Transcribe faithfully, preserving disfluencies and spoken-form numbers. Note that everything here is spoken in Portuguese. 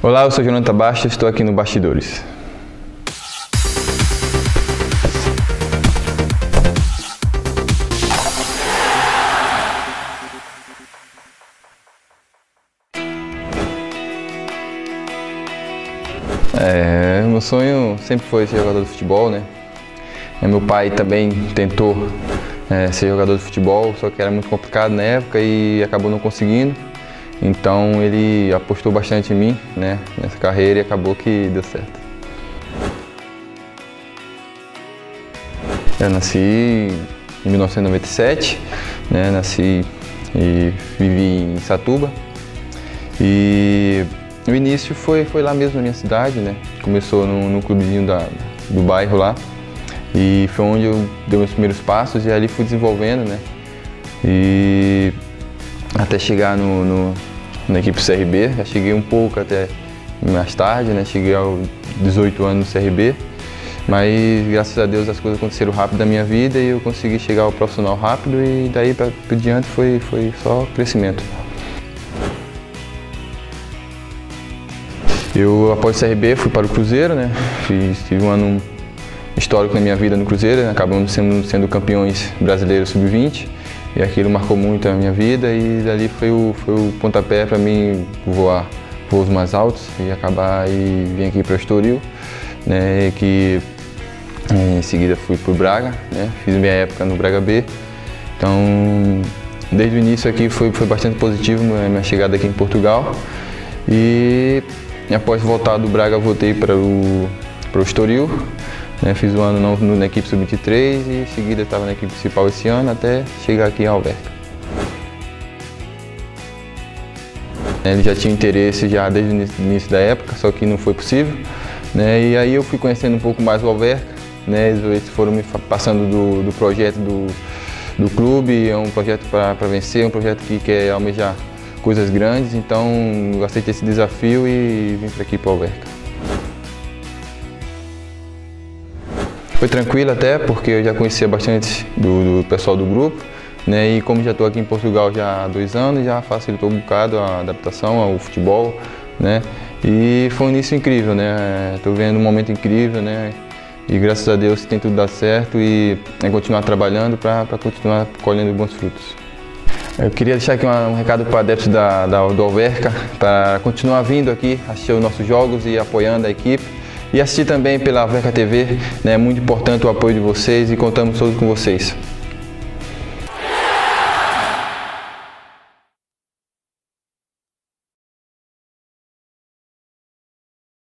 Olá, eu sou Jonathan Bastos, estou aqui no Bastidores. É, meu sonho sempre foi ser jogador de futebol, né? Meu pai também tentou é, ser jogador de futebol, só que era muito complicado na época e acabou não conseguindo. Então ele apostou bastante em mim, né, nessa carreira e acabou que deu certo. Eu nasci em mil novecentos e noventa e sete, né, nasci e vivi em Satuba. E o início foi, foi lá mesmo na minha cidade, né? Começou no, no clubezinho da, do bairro lá. E foi onde eu dei meus primeiros passos e ali fui desenvolvendo, né? E até chegar no, no, na equipe C R B, já cheguei um pouco até mais tarde, né? Cheguei aos dezoito anos no C R B, mas graças a Deus as coisas aconteceram rápido na minha vida e eu consegui chegar ao profissional rápido e daí para diante foi, foi só crescimento. Eu, após o C R B, fui para o Cruzeiro, né? Fiz, tive um ano histórico na minha vida no Cruzeiro, né? Acabamos sendo, sendo campeões brasileiros sub vinte e aquilo marcou muito a minha vida e dali foi o, foi o pontapé para mim voar voos mais altos e acabar e vir aqui para o Estoril, né? Que em seguida fui para o Braga, né? Fiz minha época no Braga B, então desde o início aqui foi, foi bastante positivo a minha chegada aqui em Portugal e E após voltar do Braga, voltei para o, para o Estoril, né? Fiz um ano no, na equipe sub vinte e três e em seguida estava na equipe principal esse ano até chegar aqui em Alverca. Ele já tinha interesse já desde o início da época, só que não foi possível, né? E aí eu fui conhecendo um pouco mais o Alverca, né? Eles foram me passando do, do projeto do, do clube, é um projeto para vencer, é um projeto que quer almejar coisas grandes, então eu aceitei esse desafio e vim para aqui para o Alverca. Foi tranquilo até, porque eu já conhecia bastante do, do pessoal do grupo, né? E como já estou aqui em Portugal já há dois anos, já facilitou um bocado a adaptação ao futebol, né? E foi um início incrível, né? Estou vendo um momento incrível, né? E graças a Deus tem tudo dado certo e é continuar trabalhando para continuar colhendo bons frutos. Eu queria deixar aqui um recado para adeptos da, da, do Alverca, para continuar vindo aqui, assistir os nossos jogos e apoiando a equipe. E assistir também pela Alverca T V, né? É muito importante o apoio de vocês e contamos todos com vocês.